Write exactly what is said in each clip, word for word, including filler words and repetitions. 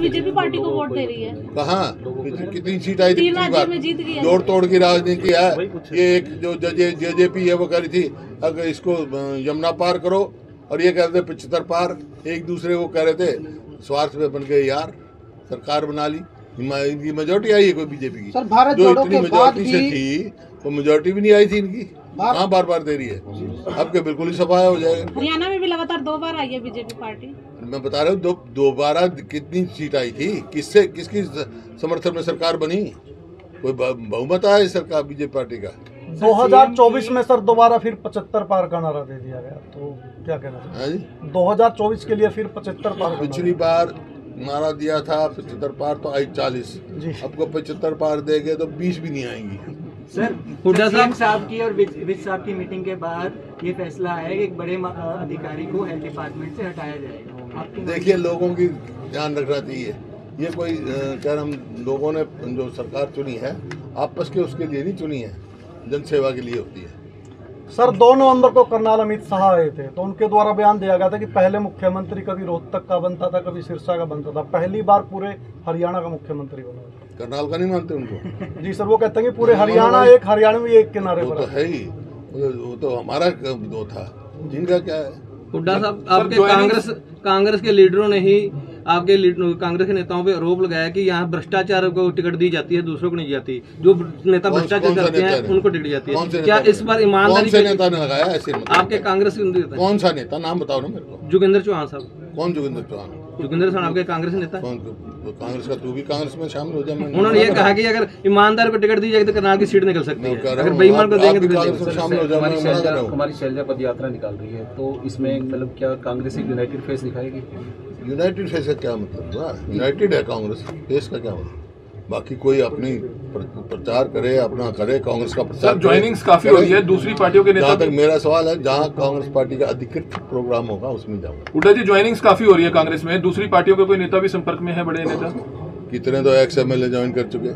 BJP party को vote दे रही है। कहाँ कितनी सीट आई थी पिछली बार? जोड़ तोड़ की राजनीति है ये। एक जो जेजेपी है वो कह रही थी अगर इसको यमुना पार करो, और ये कह रहे थे पचहत्तर पार। एक दूसरे को कह रहे थे, स्वार्थ में बन गए यार, सरकार बना ली। इनकी मेजोरिटी आई है कोई बीजेपी की? भारत जो इतनी मेजोरिटी से थी वो मेजोरिटी भी नहीं आई थी इनकी। कहाँ बार बार दे रही है? अब के बिल्कुल ही सफाया हो जाएगा। हरियाणा में भी लगातार दो बार आई है बीजेपी पार्टी। मैं बता रहा हूँ दो दोबारा कितनी सीट आई थी, किससे किसकी समर्थन में सरकार बनी? कोई बहुमत आया सरकार बीजेपी पार्टी का? दो हज़ार चौबीस में सर दोबारा फिर पचहत्तर पार का नारा दे दिया गया, तो क्या कहना चाहिए? दो हज़ार चौबीस के लिए फिर पचहत्तर पार। पिछली बार नारा दिया था पचहत्तर पार, तो आई चालीस। अब को पचहत्तर पार देंगे तो बीस भी नहीं आएंगी। सर, हुड्डा साहब साहब की और विज साहब की मीटिंग के बाद ये फैसला आया कि एक बड़े अधिकारी को हेल्थ डिपार्टमेंट से हटाया जाएगा। देखिए, लोगों की ध्यान रखना चाहिए। ये कोई क्या हम लोगों ने जो सरकार चुनी है आपस के उसके लिए नहीं चुनी है, जन सेवा के लिए होती है। सर, दो नवंबर को करनाल अमित शाह आए थे, तो उनके द्वारा बयान दिया गया था कि पहले मुख्यमंत्री कभी रोहतक का बनता था, कभी सिरसा का बनता था, पहली बार पूरे हरियाणा का मुख्यमंत्री बना। करनाल का नहीं मानते उनको? जी सर, वो कहते हैं कि पूरे हरियाणा एक हरियाणवी एक किनारे पर। वो तो है ही, वो तो हमारा दो था, जिनका क्या है। हुड्डा साहब, आपके कांग्रेस कांग्रेस के लीडरों ने ही आपके कांग्रेस के नेताओं पे आरोप लगाया कि यहाँ भ्रष्टाचार को टिकट दी जाती है, दूसरों को नहीं जाती। जो नेता भ्रष्टाचार करते हैं उनको टिकट जाती है। क्या इस बार ईमानदारी से नेता ने लगाया ऐसे? आपके कांग्रेस के कौन सा नेता, नाम बताओ ना मेरे को। जोगिंदर चौहान साहब। कौन जोगिंदर चौहान? जोगिंदर साहब आपके कांग्रेस नेता। कांग्रेस का तू भी कांग्रेस में शामिल हो जाए। उन्होंने ये कहा कि अगर ईमानदार को टिकट दी जाएगी तो करनाल की सीट निकल सकती है, अगर बेईमान को देंगे तो शामिल हो जाए। हमारी शैलजा पद यात्रा निकाल रही है, तो इसमें मतलब क्या कांग्रेस एक यूनाइटेड फेस दिखाएगी? यूनाइटेड फेस का क्या मतलब हुआ? यूनाइटेड है कांग्रेस, फेस का क्या मतलब? बाकी कोई अपनी प्रचार करे, अपना करे, कांग्रेस का प्रचार। ज्वाइनिंग्स काफी हो रही है दूसरी पार्टियों के नेता। जहाँ तक मेरा सवाल है, जहाँ कांग्रेस पार्टी का अधिकृत प्रोग्राम होगा उसमें जाऊंगा। हुड्डा जी, ज्वाइनिंग्स काफी हो रही है कांग्रेस में, दूसरी पार्टियों के कोई नेता भी संपर्क में है, बड़े नेता? कितने तो ex M L A join कर चुके,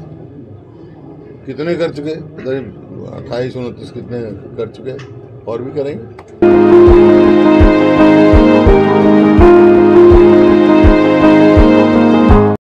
कितने कर चुके, अट्ठाईस उनतीस कितने कर चुके, और भी करेंगे।